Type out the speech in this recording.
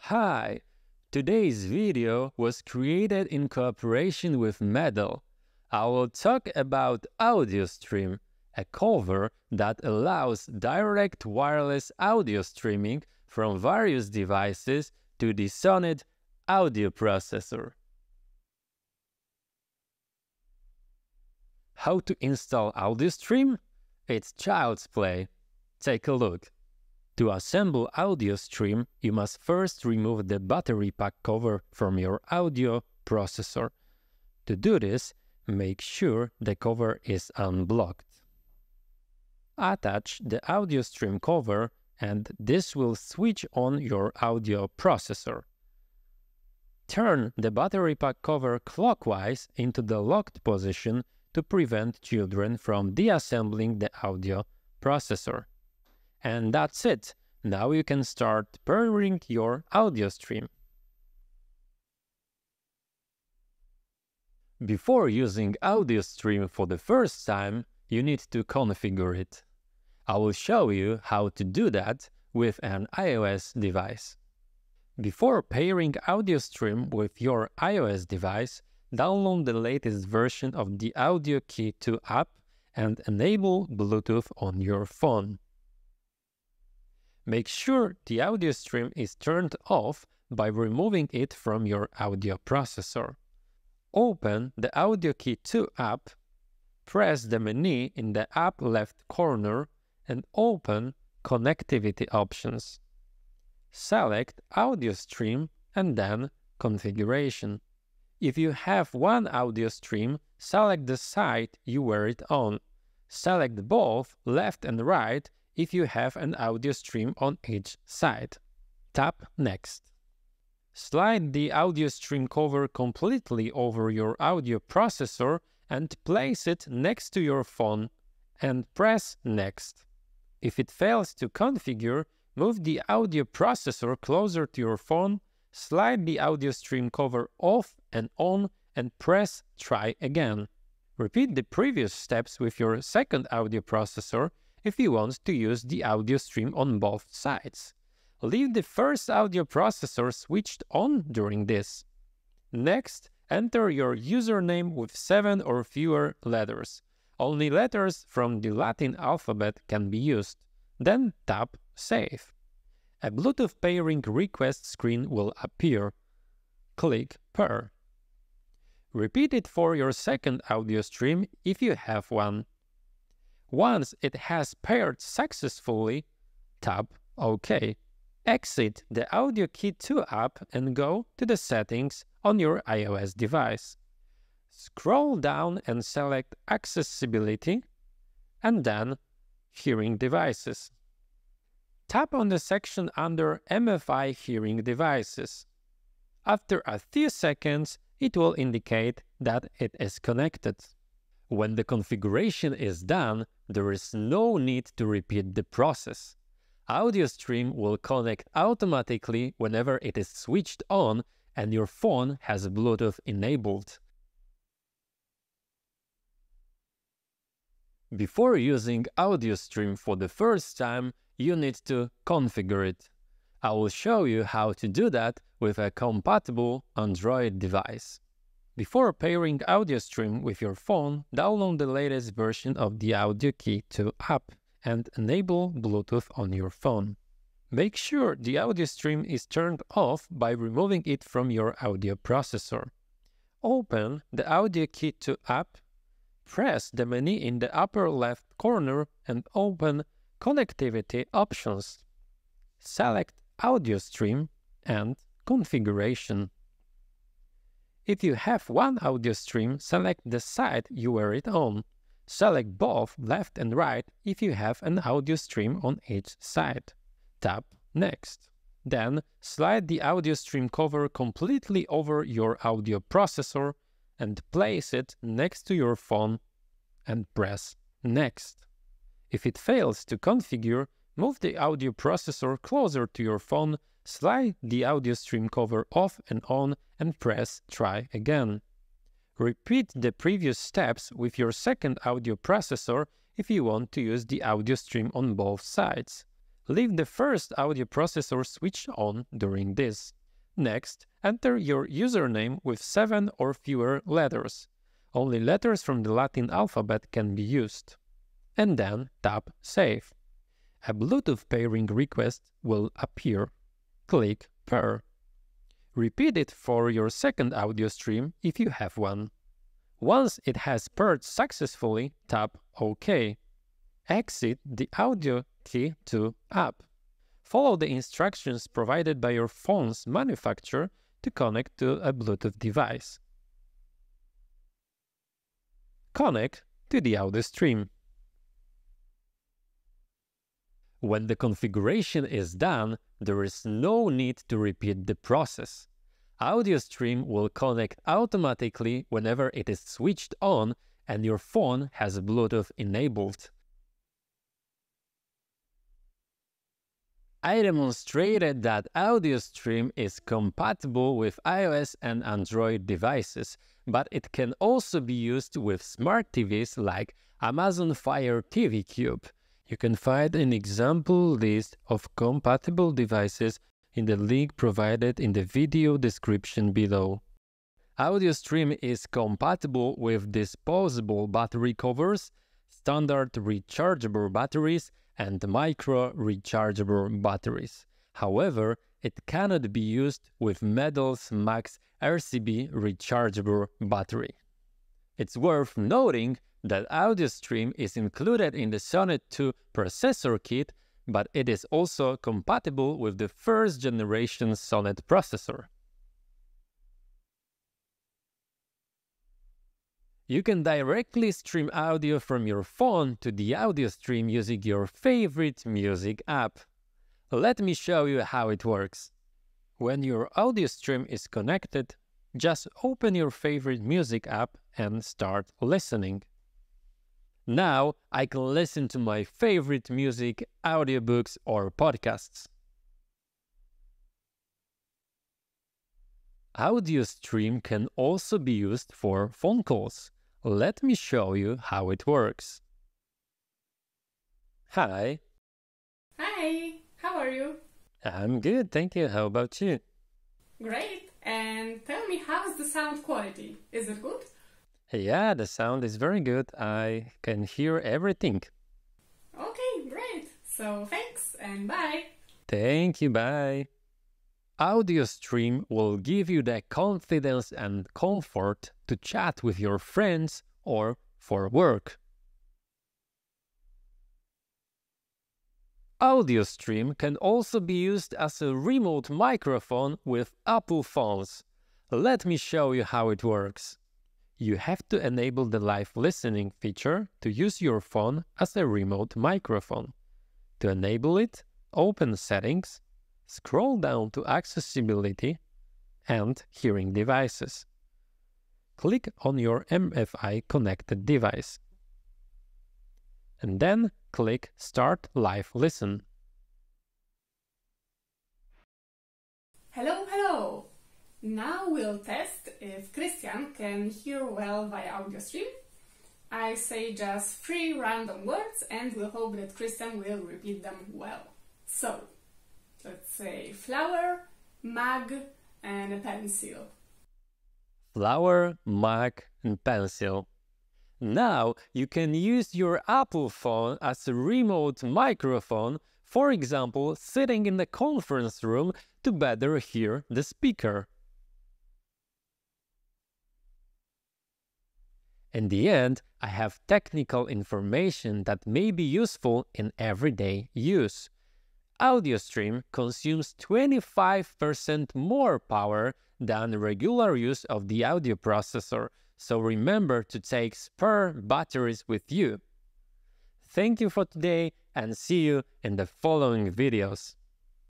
Hi! Today's video was created in cooperation with Medal. I will talk about AudioStream, a cover that allows direct wireless audio streaming from various devices to the Sonnet audio processor. How to install AudioStream? It's child's play. Take a look. To assemble AudioStream, you must first remove the battery pack cover from your audio processor. To do this, make sure the cover is unblocked. Attach the AudioStream cover and this will switch on your audio processor. Turn the battery pack cover clockwise into the locked position to prevent children from deassembling the audio processor. And that's it. Now you can start pairing your AudioStream. Before using AudioStream for the first time, you need to configure it. I will show you how to do that with an iOS device. Before pairing AudioStream with your iOS device, download the latest version of the Audio Key 2 app and enable Bluetooth on your phone. Make sure the AudioStream is turned off by removing it from your audio processor. Open the Audio Key 2 app, press the menu in the app left corner and open Connectivity options. Select AudioStream and then Configuration. If you have one AudioStream, select the side you wear it on. Select both left and right if you have an AudioStream on each side. Tap Next. Slide the AudioStream cover completely over your audio processor and place it next to your phone and press Next. If it fails to configure, move the audio processor closer to your phone, slide the AudioStream cover off and on and press Try again. Repeat the previous steps with your second audio processor if you want to use the AudioStream on both sides. Leave the first audio processor switched on during this. Next, enter your username with 7 or fewer letters. Only letters from the Latin alphabet can be used. Then tap Save. A Bluetooth pairing request screen will appear. Click Pair. Repeat it for your second AudioStream if you have one. Once it has paired successfully, tap OK. Exit the Audio Key 2 app and go to the settings on your iOS device. Scroll down and select Accessibility and then Hearing Devices. Tap on the section under MFI Hearing Devices. After a few seconds, it will indicate that it is connected. When the configuration is done, there is no need to repeat the process. AudioStream will connect automatically whenever it is switched on and your phone has Bluetooth enabled. Before using AudioStream for the first time, you need to configure it. I will show you how to do that with a compatible Android device. Before pairing AudioStream with your phone, download the latest version of the Audio Key 2 app and enable Bluetooth on your phone. Make sure the AudioStream is turned off by removing it from your audio processor. Open the Audio Key 2 app, press the menu in the upper left corner and open Connectivity options. Select AudioStream and Configuration. If you have one AudioStream, select the side you wear it on. Select both left and right if you have an AudioStream on each side. Tap Next. Then slide the AudioStream cover completely over your audio processor and place it next to your phone and press Next. If it fails to configure, move the audio processor closer to your phone, slide the AudioStream cover off and on and press Try again. Repeat the previous steps with your second audio processor if you want to use the AudioStream on both sides. Leave the first audio processor switched on during this. Next, enter your username with 7 or fewer letters. Only letters from the Latin alphabet can be used. And then tap Save. A Bluetooth pairing request will appear. Click Pair. Repeat it for your second audio stream if you have one. Once it has paired successfully, tap OK. Exit the audio key to App. Follow the instructions provided by your phone's manufacturer to connect to a Bluetooth device. Connect to the AudioStream. When the configuration is done, there is no need to repeat the process. AudioStream will connect automatically whenever it is switched on and your phone has Bluetooth enabled. I demonstrated that AudioStream is compatible with iOS and Android devices, but it can also be used with smart TVs like Amazon Fire TV Cube. You can find an example list of compatible devices in the link provided in the video description below. AudioStream is compatible with disposable battery covers, standard rechargeable batteries, and micro rechargeable batteries. However, it cannot be used with Medel's Max RCB rechargeable battery. It's worth noting that AudioStream is included in the Sonnet 2 processor kit, but it is also compatible with the first generation Sonnet processor. You can directly stream audio from your phone to the AudioStream using your favorite music app. Let me show you how it works. When your AudioStream is connected, just open your favorite music app and start listening. Now I can listen to my favorite music, audiobooks, or podcasts. AudioStream can also be used for phone calls. Let me show you how it works. Hi. Hi, how are you? I'm good, thank you. How about you? Great. And tell me, how's the sound quality? Is it good? Yeah, the sound is very good. I can hear everything. Okay, great. So thanks and bye. Thank you, bye. AudioStream will give you the confidence and comfort to chat with your friends or for work. AudioStream can also be used as a remote microphone with Apple phones. Let me show you how it works. You have to enable the live listening feature to use your phone as a remote microphone. To enable it, open Settings, scroll down to Accessibility and Hearing Devices. Click on your MFI connected device. And then click Start Live Listen. Hello. Now we'll test if Christian can hear well via AudioStream. I say just 3 random words and we'll hope that Christian will repeat them well. So, let's say flower, mug, and a pencil. Flower, mug, and pencil. Now you can use your Apple phone as a remote microphone, for example, sitting in the conference room to better hear the speaker. In the end, I have technical information that may be useful in everyday use. AudioStream consumes 25% more power than regular use of the audio processor, so remember to take spare batteries with you. Thank you for today and see you in the following videos.